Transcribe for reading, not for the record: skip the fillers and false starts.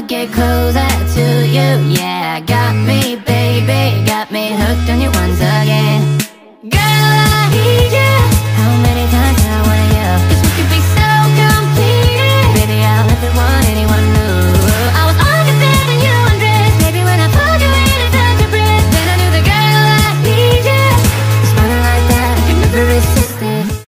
get closer to you. Yeah, got me, baby, got me hooked on you.